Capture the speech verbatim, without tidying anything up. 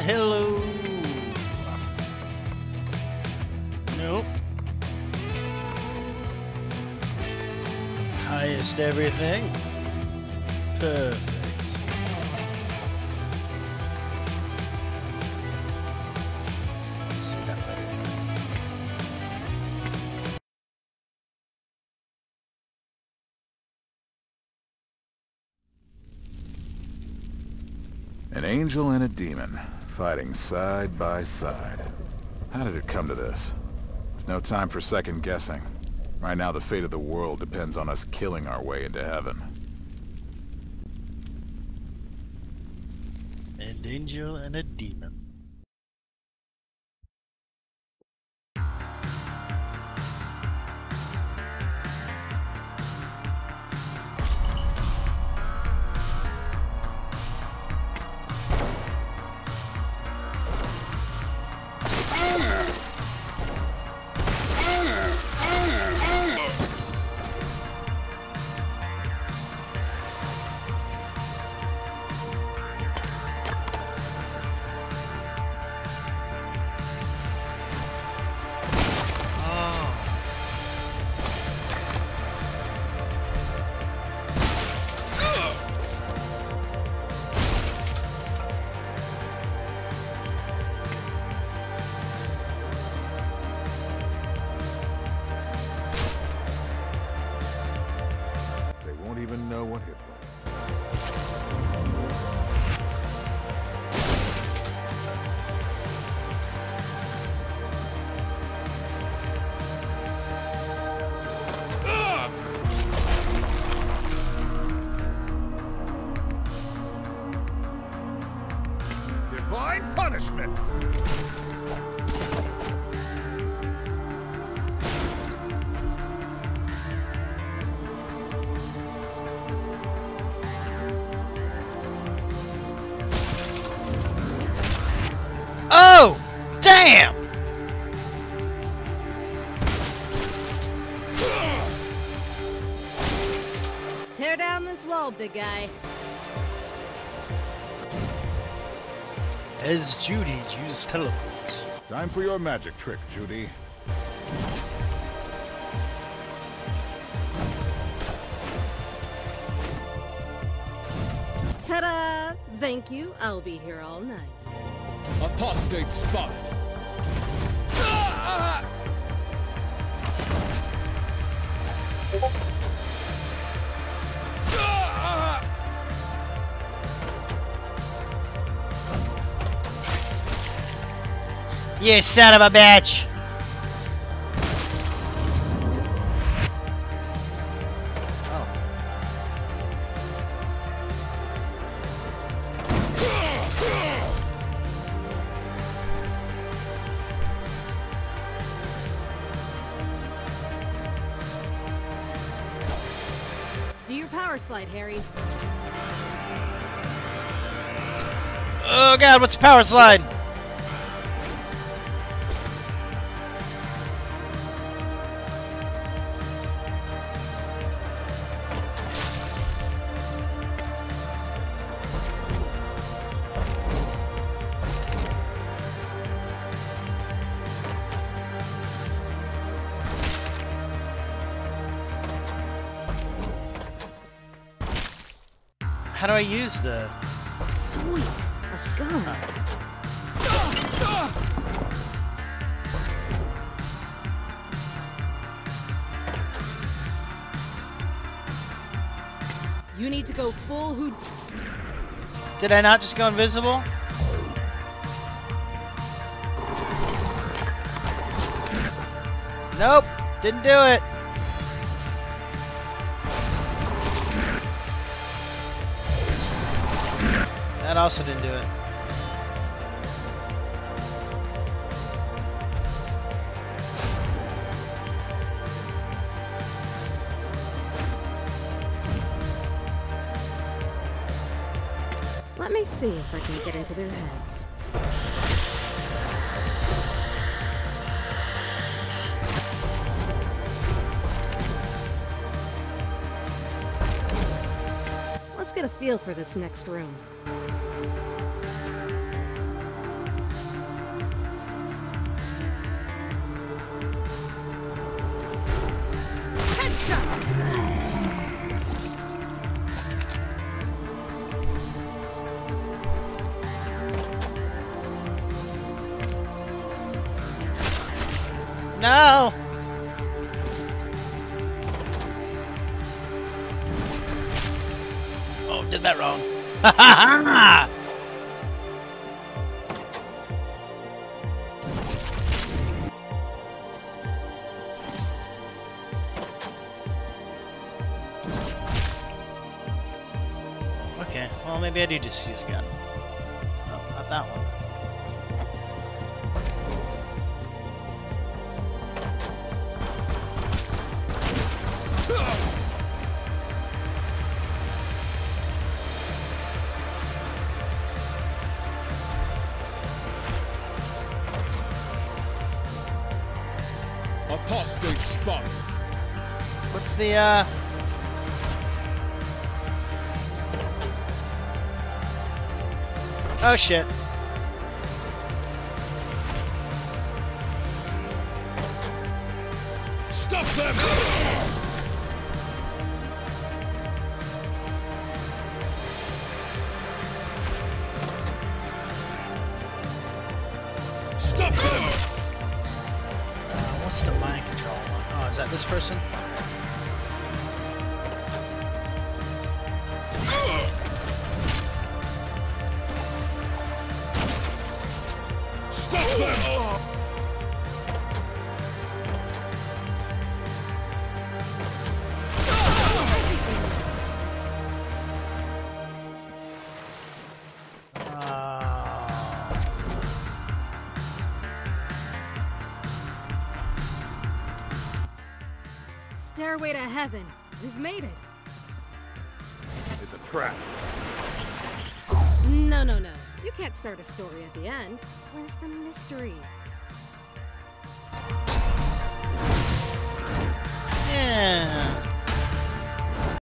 Hello. Nope. Highest everything. Perfect. Just say that last thing. An angel and a demon, fighting side by side. How did it come to this? It's no time for second guessing. Right now the fate of the world depends on us killing our way into heaven. An angel and a demon. Even know what hit them. Divine punishment! Oh! Damn! Tear down this wall, big guy. As Judy used teleport. Time for your magic trick, Judy. Ta-da! Thank you. I'll be here all night. Apostate spotted. You son of a bitch! Do your power slide, Harry. Oh god, what's a power slide? How do I use the... Sweet. A gun. You need to go full hood. Did I not just go invisible? Nope, didn't do it. That also didn't do it. Let me see if I can get into their heads. Let's get a feel for this next room. No! Oh, did that wrong. Ha ha ha! Okay, well maybe I do just use gun. No, not that one. Apostate spotted. What's the, uh... Oh, shit. Stop them! Stop them! Uh, what's the mind control one? Oh, is that this person? Stop them! Stairway to heaven. We've made it. It's a trap. No, no, no. You can't start a story at the end. Where's the mystery?